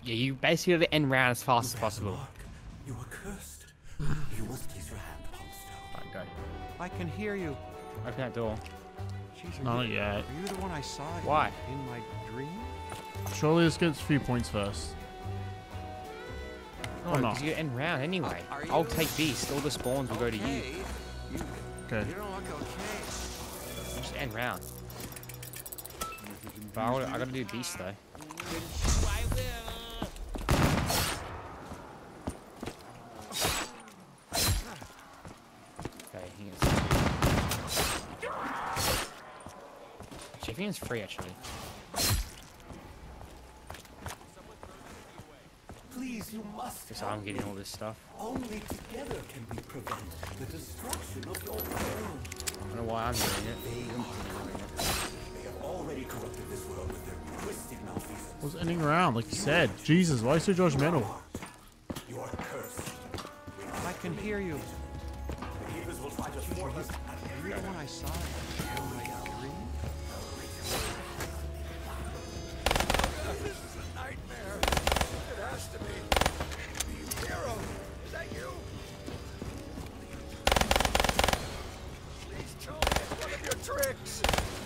Yeah, you basically got to end round as fast as possible. You are cursed. You must place your hand upon the stone. Alright, go. I can hear you. Open that door. Jeez, Not yet. Are you the one I saw Why? in my dream? Surely this gets a few points first. No, Or not. because you end round anyway. Are I'll you- take beast. All the spawns will go to you. You, Okay. you don't look okay. Just end round. But I gotta do beast though. Okay, I think it's free actually. Please, you must. Because I'm getting all this stuff. Only together can we prevent the destruction of your world. I don't know why I'm doing it. They have already corrupted this world with their twisted malfeasance. I was ending around, like you said. Jesus, why so judgmental? You are cursed. I can hear you. The keepers will try to thwart us. Are you the one I saw in my dream? This is a nightmare. It has to be. Hero, is that you? Please tell me it's one of your tricks.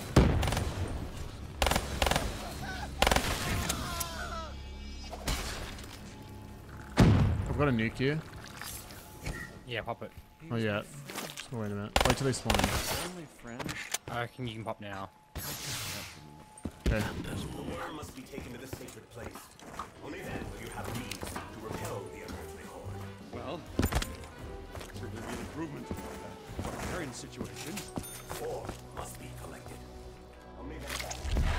I've got a nuke here. Yeah, pop it. Oh yeah. So wait a minute. Wait till they spawn in. Only friend. I reckon you can pop now. Okay. The worm must be taken to the sacred place. Only then will you have means to repel the unearthly horde. Well, certainly be an improvement. Current situation. Four must be collected. Only then.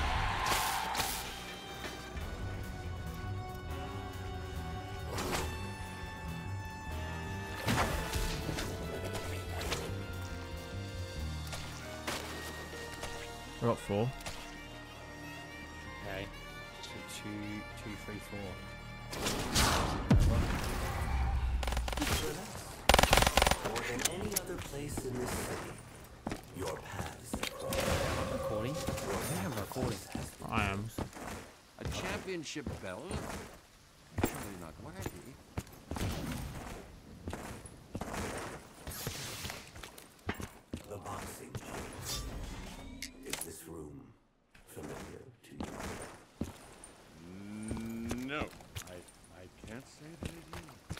I got 4. Okay. So 2, 3, 4. More than any other place in this city, your paths have crossed. Recording? I think I'm recording. I am. A championship belt? Surely not worthy. The boxing gym. Is this room familiar to you? No, I can't say that it is.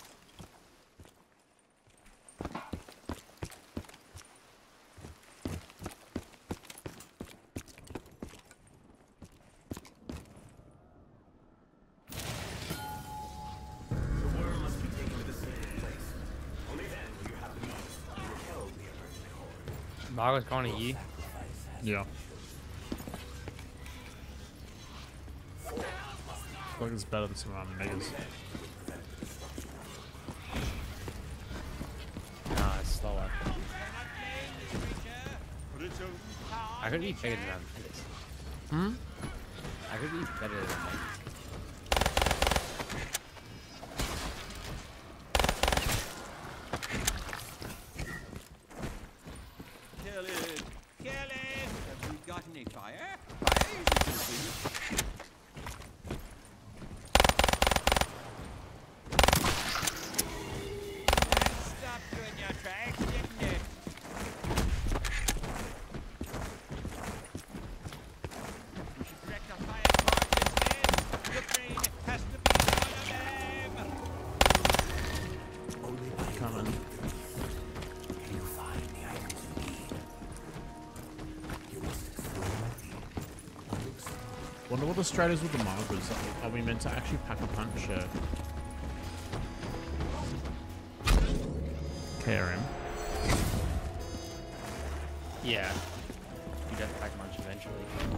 The worm must be taken to the sacred place. Only then will you have the means to repel the unearthly horde. Margot's gone to you. Sacrifice has Yeah. I feel like it's better than some megas. Nah, it's slower. But it's a I could be bigger than this. Hmm? I could be better than them. Kill it! Kill it! Have you got any fire? Fire is a Stop doing your tracks, didn't it? We should rectify a part instead. The brain has to be one of them! only by Coming. can you find the items you need. You must explore the unexplored. Wonder what the strat is with the Margos. Are we meant to actually pack a punch? KRM. Yeah. You get pack munch eventually.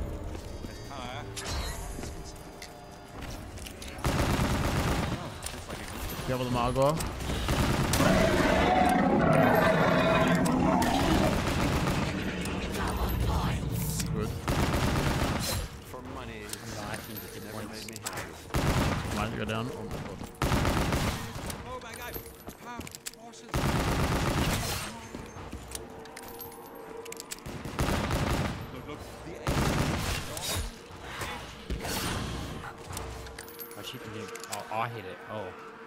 You have the Margot? Good. For money, I think it's it good never points. made me happy. Might go down. Oh my god. Oh my god! Horses! look. Oh, she can do. Oh, I hit it. Oh.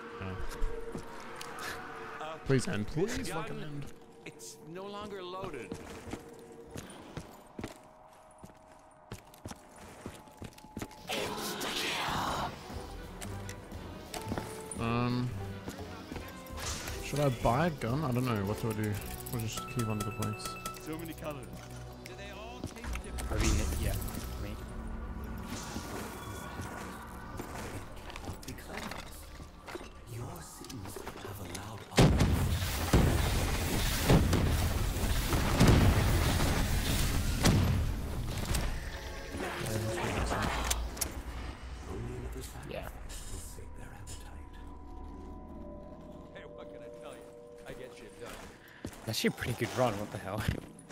Yeah. Please end. Please fucking end. It's no longer loaded. Should I buy a gun? I don't know. What do I do? We'll just keep under the points. So many colors. Do they all taste different? I mean, yeah. Me. Because your sins have allowed others. Only another sacrifice Yeah. will sate their appetite. Hey, what can I tell you? I get shit done. That's actually a pretty good run. What the hell?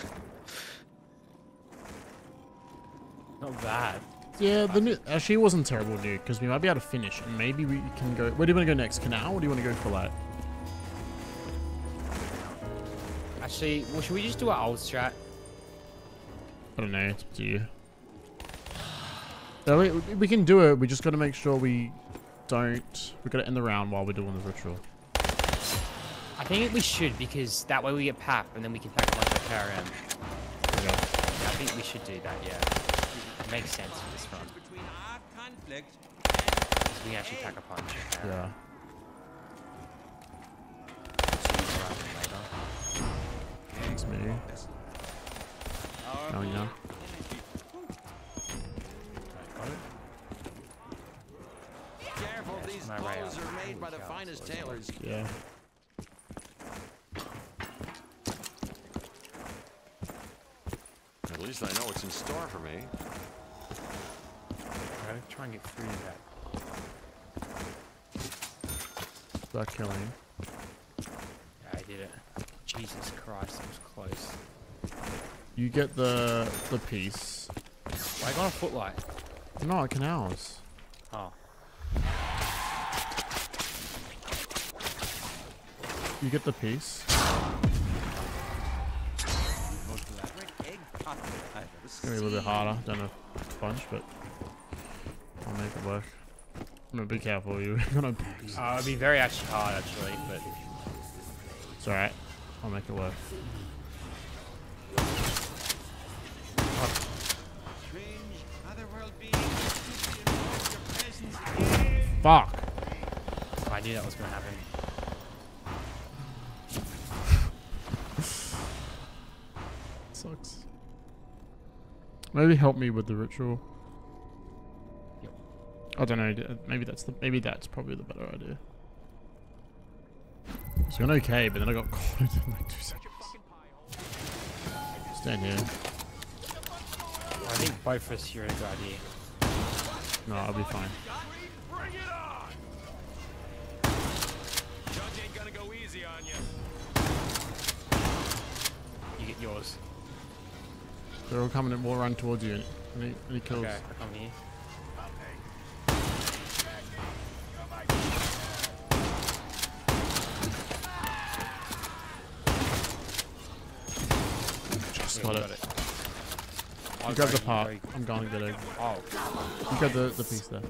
Not bad. Yeah, the new actually it wasn't terrible new because we might be able to finish and maybe we can go. Where do you want to go next? Canal or do you want to go for like? Actually, well, should we just do our old strat? I don't know. It's up to you. No, we can do it. We just got to make sure we don't. We got to end the round while we're doing the ritual. I think we should because that way we get PAP and then we can pack a bunch of KRM. Okay. Yeah, I think we should do that. Yeah, it makes sense for this run. Between our conflict Because we can actually pack a punch. Yeah. Thanks, me. Oh yeah. Careful, these my way clothes out. are made by the finest tailors. Yeah. At least I know what's in store for me. Gotta try and get through that. Start killing. Yeah, I did it. Jesus Christ, that was close. You get the piece. I got a footlight. No, canals. Oh. You get the piece. most elaborate egg cutlet I've ever It's gonna be a little bit harder than a bunch, but I'll make it work. I'm gonna be careful. You're gonna box. It'd be very actually hard, actually, but It's alright. I'll make it work. Strange otherworld beings, your presence here. Fuck. I knew that was gonna happen. Sucks. Maybe help me with the ritual. Yep. I don't know. Maybe that's probably the better idea. It's going okay, but then I got caught in like 2 seconds. Stand here. I think both of us here are a good idea. No, I'll be fine. Bring it on! Judge ain't gonna go easy on you. You get yours. They're all coming and will run towards you. Any kills? Okay, I come here. Just Yeah, got you it. I'll You grab go, the part. you go. I'm going to get it. Oh, You grab the piece there.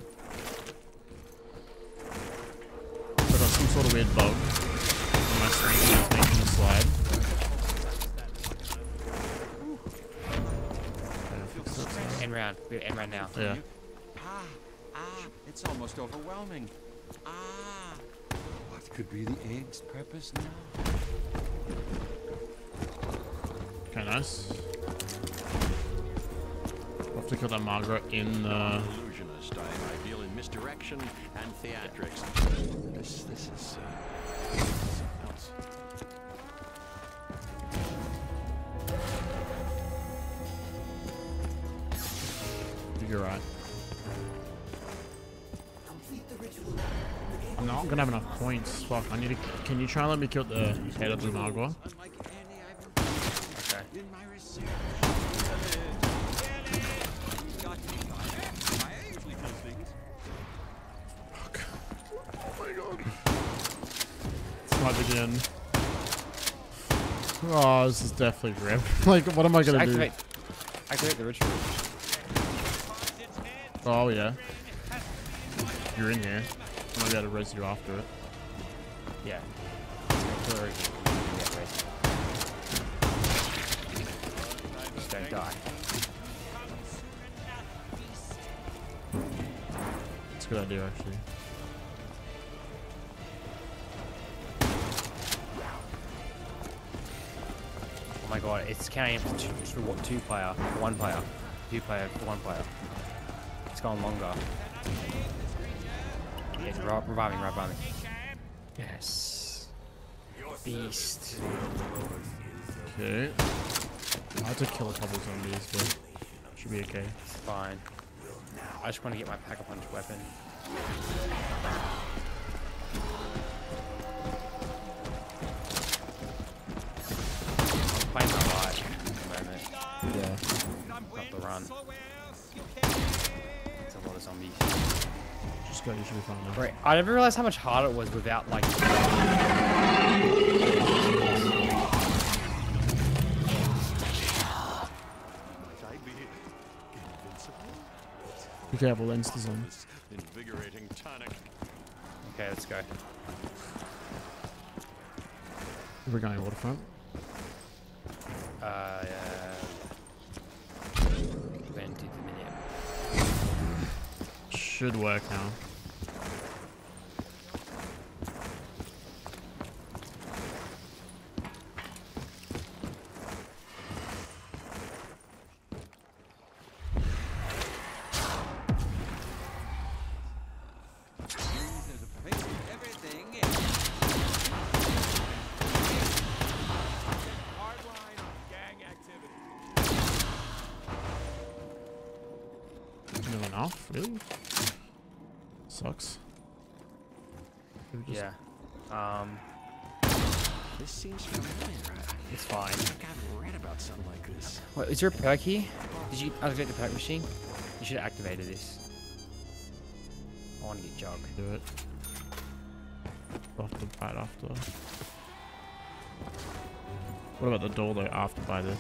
I got some sort of weird bug. And my screen is making a slide. Okay, I'll fix that now. end round. We have end round now. Yeah. It's almost overwhelming. What could be the egg's purpose now? Okay, nice. We'll have to kill that Margaret in the... Illusionist. I deal in misdirection and theatrics. This is something else. You're right. I'm not gonna have enough points. Fuck, I need to... Can you try and let me kill the head of the Margwa? Unlike any I've encountered Okay. in my research. Got me. I usually do things. This might begin. Oh, this is definitely rip. Like, what am I gonna do? Activate the ritual. Oh, yeah. You're in here. I might be able to res you after it. Yeah. Artillery. Yeah, race. Just don't die. It's a good idea, actually. Oh my god, it's counting for two player, for one player. 2 player for 1 player. It's going longer. Yeah, it's reviving. Yes. Beast. Okay. I had to kill a couple zombies, but should be okay. It's fine. I just want to get my Pack-a-Punch weapon. I'm playing my life at the moment. Yeah. Not the run. It's a lot of zombies. Just go, you should be fine now. Right, I never realized how much harder it was without like. Be careful, instance on. Invigorating tonic. Okay, let's go. We're going waterfront. Yeah. Went into the minute. Should work now. Enough, really? Sucks. Yeah. This seems familiar. It's fine. I think I've read about something like this. Wait, is there a perk here? Did you activate the perk machine? You should have activated this. I want to get Jug. Do it. After right after. What about the door though? After buy this.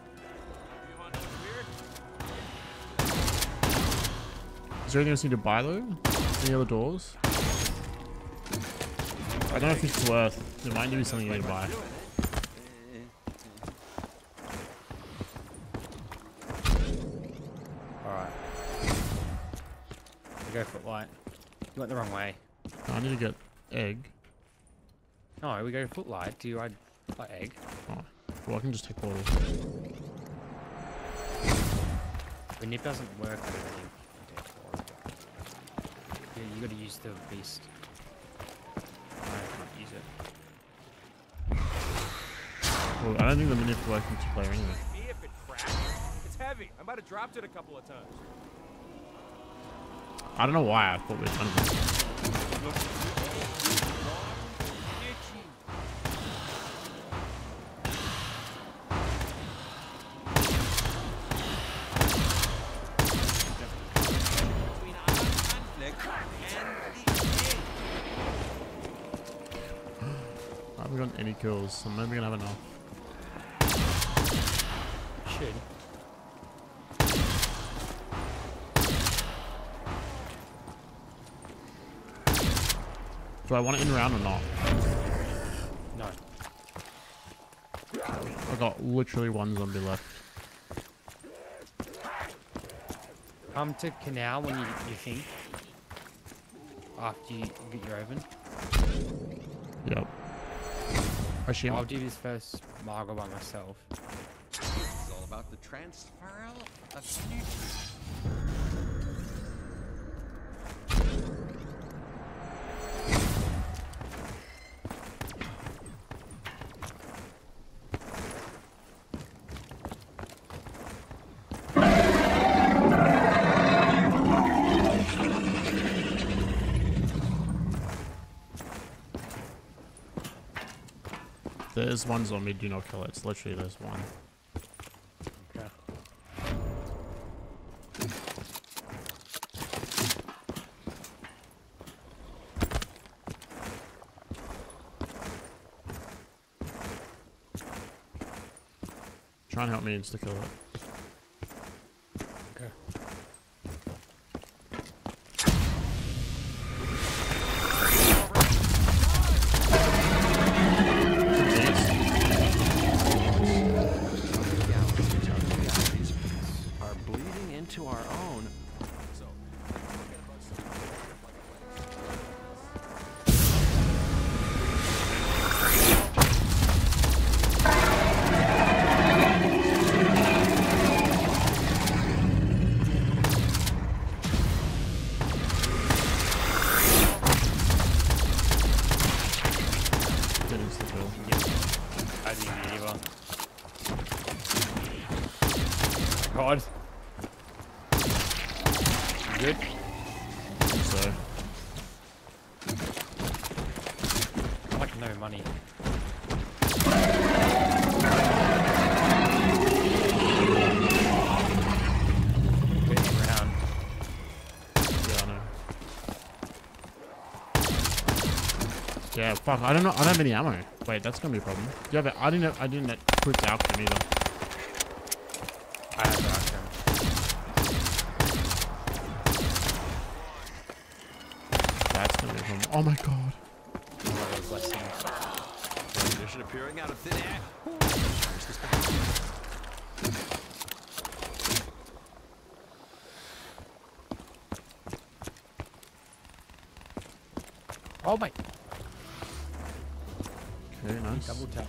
Is there anything else you need to buy though? Any other doors? I don't know if it's worth. There might be something you need to buy. Alright. We go Footlight. You went the wrong way. No, I need to get egg. No, we go Footlight. Do I like egg? Oh, well I can just take portal. The nip doesn't work, I don't think. Yeah, you gotta use the beast. I can't use it. Well, I don't think the minute works multiplayer anyway. Me if it cracks. It's heavy. I might have dropped it a couple of times. I don't know why I thought we were done with this. I haven't gotten any kills, so maybe we're gonna have enough. Should. Do I want it in round or not? No. I got literally 1 zombie left. Come to Canal when you think. After you get your oven. Yep. Actually, I'll do this first Margot by myself. It's all about the transfer of nutrients. there's 1 zombie, do not kill it. It's literally there's 1. Okay. Try and help me insta kill it. Okay. to our own. Good insta kill. I didn't need either. God. You good? I think so. I like no money. Waiting around. Yeah, I know. Yeah, fuck. I don't know. I don't have any ammo. Wait, that's gonna be a problem. Do you have it? I didn't equip the alchemy either. I have to ask him. That's gonna be a problem. Oh my god. One of those less things. Ammunition appearing out of thin air. Oh my! Okay, nice. Double tap.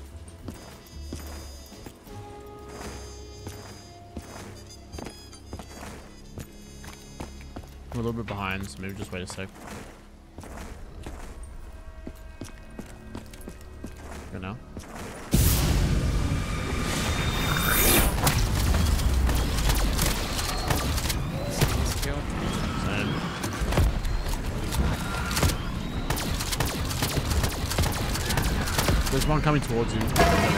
I'm a little bit behind, so maybe just wait a sec. Go now. Kill. Same. There's one coming towards you.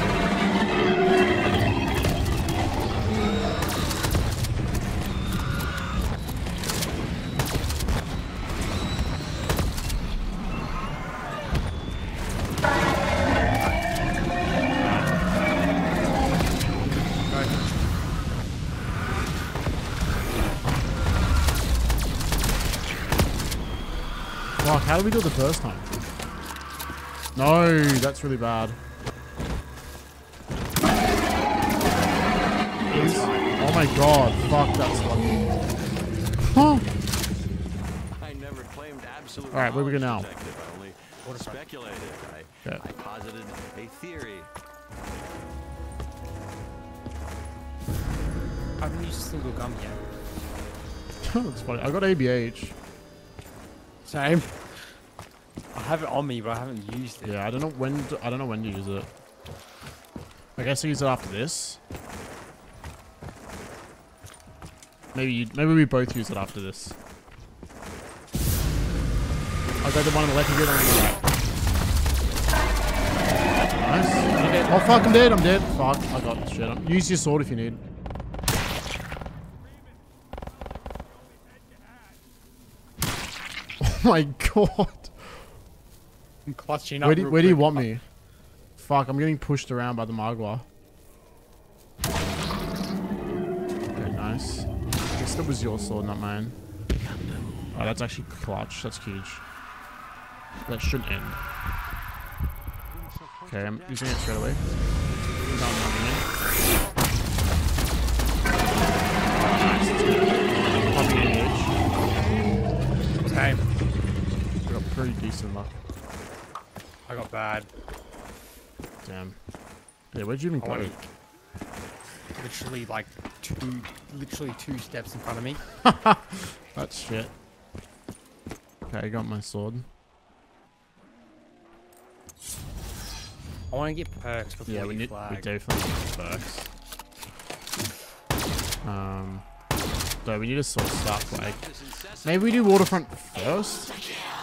Fuck, how did we do it the first time? No, that's really bad. Please? Oh my god, fuck, that's lucky. Huh. I never claimed absolute. Alright, where we go now? knowledge, detective. I only speculated. Yeah. I posited a theory. How can you use a single gun here? That's funny. I got ABH. Same. I have it on me, but I haven't used it. Yeah, I don't know when to use it. I guess I use it after this. Maybe we both use it after this. I'll go the one on the left, you go the one on the right. Nice. Oh fuck, I'm dead, Fuck, I got shit. Use your sword if you need. Oh my god. I'm clutching up. Where do you want me? Fuck, I'm getting pushed around by the Magua. Okay, nice. I guess that was your sword, not mine. Oh, that's actually clutch. That's huge. That should end. Okay, I'm using it straight away. Same. We got pretty decent luck. I got bad. Damn. Yeah, where'd you even go? Literally like two steps in front of me. That's shit. Okay, I got my sword. I want to get perks before Yeah, we flag. definitely need perks. So we need to sort of start like maybe we do waterfront first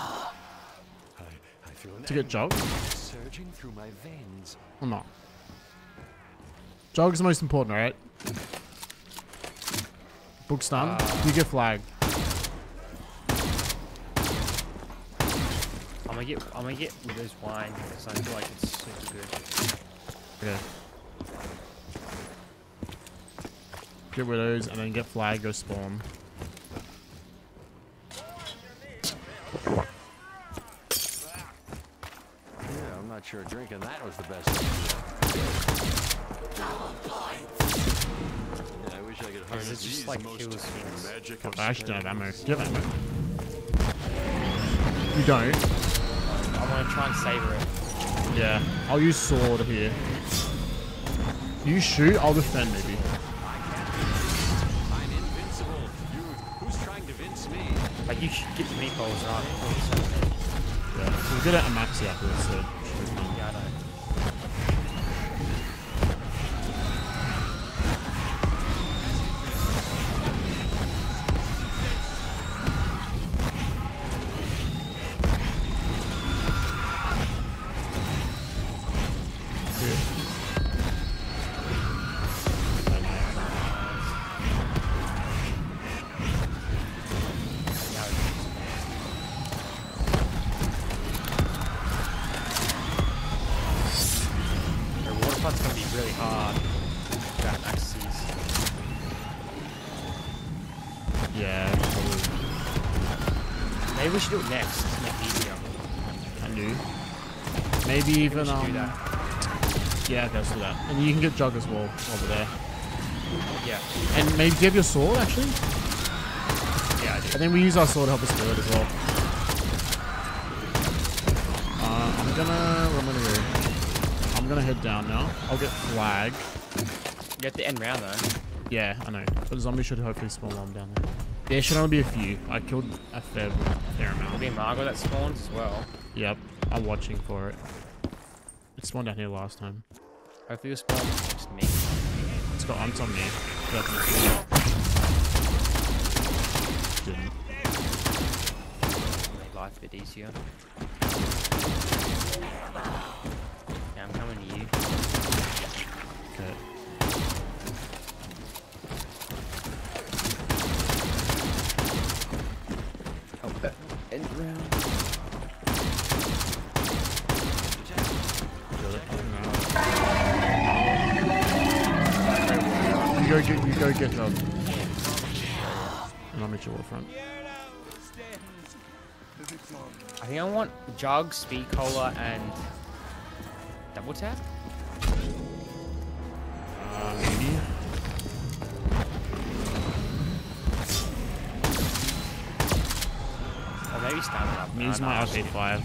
I feel an to get jog surging through my veins. or not. Jog's the most important, right? Book stun. You get flag. I'm gonna get Widow's Wine because I feel like it's super good. Okay. Get Widows and then get flag, go spawn. Yeah, I'm not sure drinking that was the best idea. Yeah, I wish I could Because it just like kills things. Magic Fuck, of I actually don't have ammo. Do you have ammo? No. You don't? I want to try and savor it. Yeah. I'll use sword here. You shoot, I'll defend maybe. I'm invincible. Who's trying to vince me? Like you should get the meatballs right. Yeah. We'll get it at max after this, so. Yeah, I know. The water fight's gonna be really hard. That axes. Yeah, probably. Maybe we should do it next to make it easier. Can do. Maybe even, We should do that. yeah, okay, let's do that. And you can get Jug as well over there. Yeah. And maybe do you have your sword actually? Yeah, I do. I think we use our sword to help us do it as well. I'm gonna head down now. I'll get flag. You have to end round though. Yeah, I know. But zombies should hopefully spawn while I'm down there. There should only be a few. I killed a fair There'll amount. be Margot that spawns as well. Yep, I'm watching for it. It spawned down here last time. Hopefully you'll spawn just me. It's got on me. Definitely. Didn't. Make life a bit easier. Yeah, I'm coming to you. Okay. Oh, end round. You go get them. And I'll meet you at the front. I think I want Jug, Speed Cola, and Double Tap. Maybe. Or maybe Stand Up. I'm using my RK5.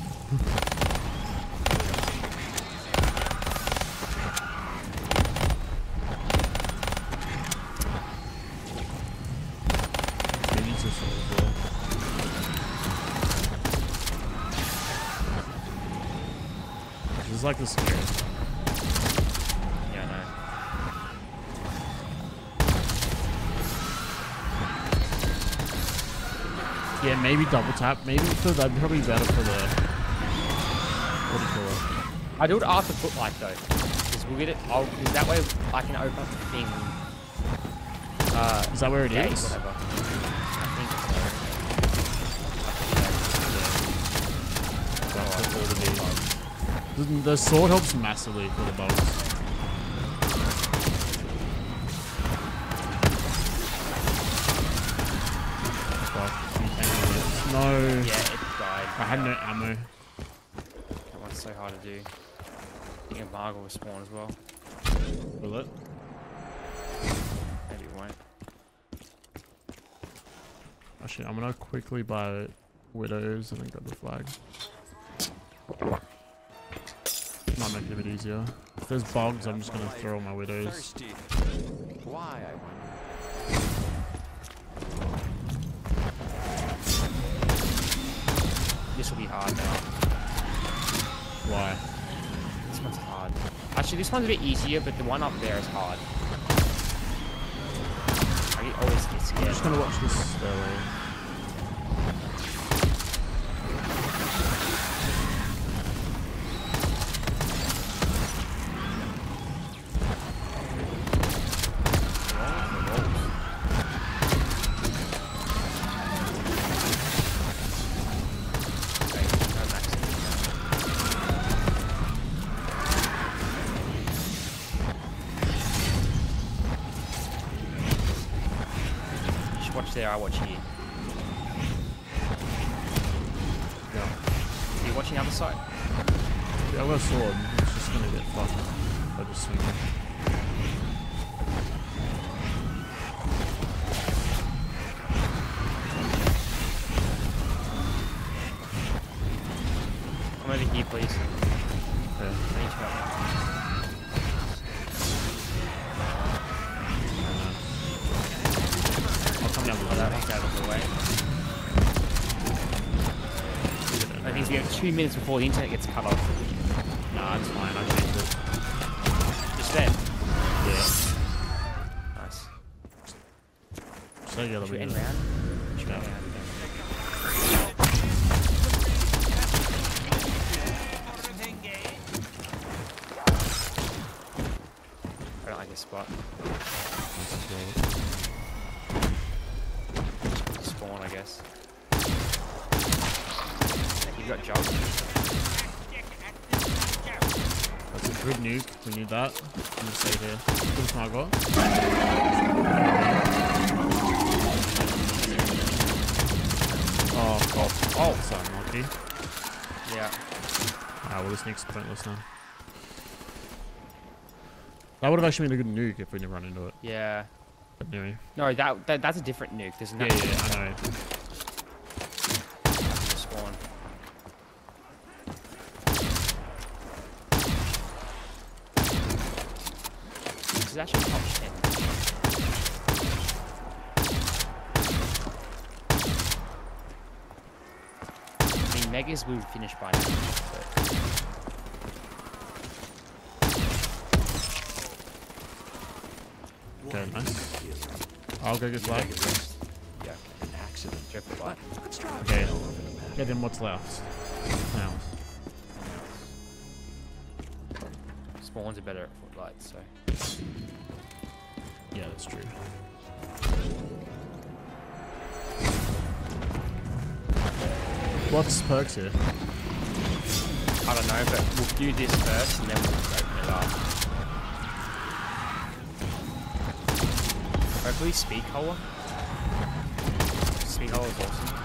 Maybe it's a sword as well. This is like the scariest. Yeah, I know. Yeah, maybe double tap. Maybe for that'd probably be better for the. What do you call it? I do it after Footlight though. Because we'll get it. Because that way I can open up the thing. Is that where it Gate, is? whatever. I think so. That's all the bugs. The sword helps massively for the bugs. Fuck. No. Yeah, it died. I had no ammo. That one's so hard to do. I think a Margot will spawn as well. Will it? Maybe it won't. Actually, I'm gonna quickly buy widows and then grab the flag. Might make it a bit easier. If there's bugs, I'm just gonna throw all my widows. Thirsty. Why, I wonder? This will be hard now. Why? This one's hard. Actually, this one's a bit easier, but the one up there is hard. I always get I'm scared. just gonna watch this stairway. Watch there, I watch here. Yeah. Are you watching the other side? Yeah, I've got a sword. It's just gonna get fucked. I just swing it. Here, please. Okay. I need to help. I'll come down Oh, with that that. one's out of the way. I think we have 2 minutes before the internet gets cut off. Nah, it's fine. I changed it. Just then. Yeah. Nice. So yeah, Should we we end do it. round? Should we Yeah. end round? I don't like this spot. Spawn, I guess. You've got jobs. That's a good nuke. We need that. I'm gonna stay here. Good sniper. Oh, God. Oh, so unlucky. Yeah. Ah, well, this nuke's pointless now. That would have actually been a good nuke if we didn't run into it. Yeah. But anyway. No, that's a different nuke. There's Yeah, another yeah, I know. spawn. This is actually top 10. I mean, Megas will finish by now. But Okay, nice. I'll go get flag. yeah, An accident. go for flight. Okay. Yeah, then what's left? Now. Spawns are better at footlights, so. Yeah, that's true. What's perks here? I don't know, but we'll do this first and then we'll open it up. Hopefully speed collar. Speed collar is awesome.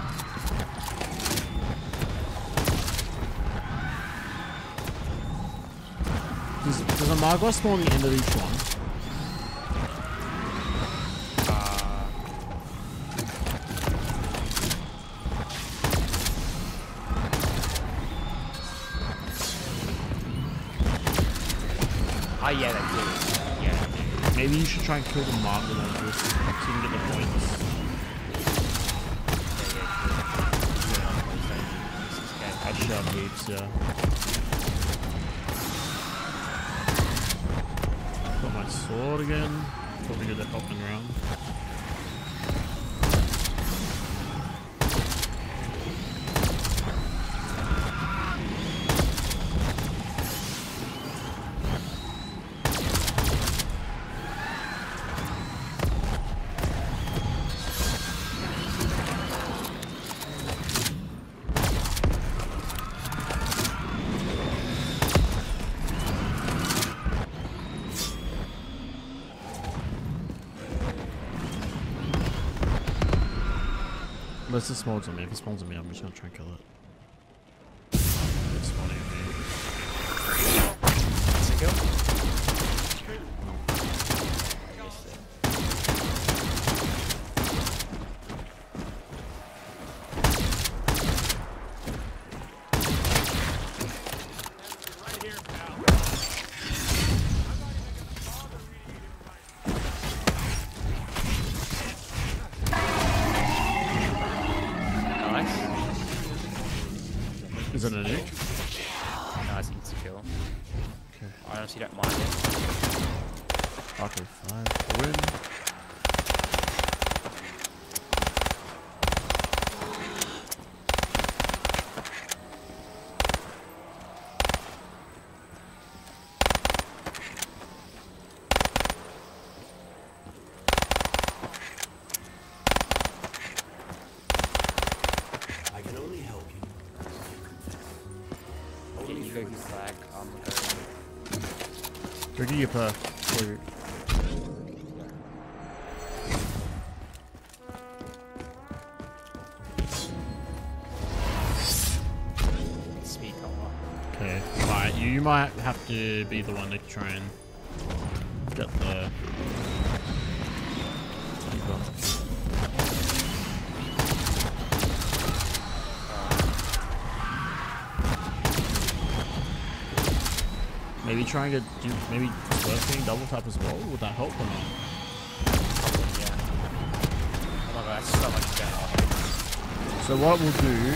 Does a Margos spawn the end of each one? Oh yeah, they do. Yeah, they do. Maybe you should try and kill the Margos like this so you can get the points. I should have heaps, yeah. Got my sword again. Probably good at helping around. Unless it spawns on me. If it spawns on me, I'm just gonna try and kill it. It's spawning at me. That's a kill. Nice. Is it a nuke? Nice instant kill. Okay. I honestly don't mind it. Okay, 5 win. I can only help you. Yeah, you go get flag. I'm gonna Go get your perk. Or go speed collar. okay. Right, you might have to be the one to try and get the. try and do maybe working double tap as well? Would that help or not? Yeah. Oh my god, that's so much better. So what we'll do,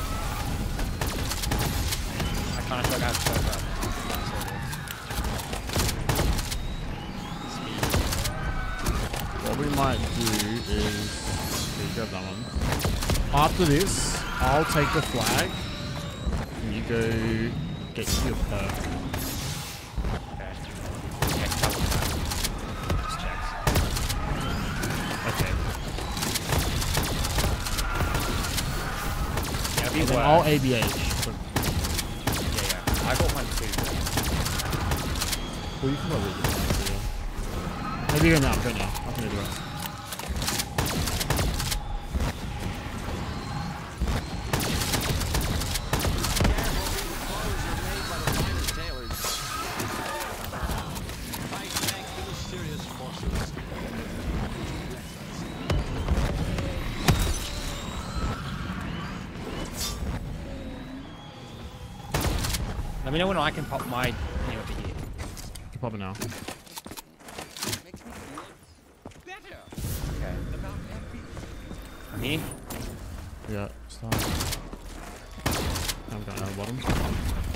I kind of feel like I have to go for what we might do is, okay, grab that one. After this, I'll take the flag, and you go get your perk. Okay. Okay, double tap. Just checks. Okay. Yeah, it'll be And then worse. I'll ABH. Yeah. I got one too. Well, you can probably do that. Maybe go now, I can do the rest. Let me know when I can pop my thing over here. You pop it now. Okay. I'm here. Yeah, start. I'm going down the bottom.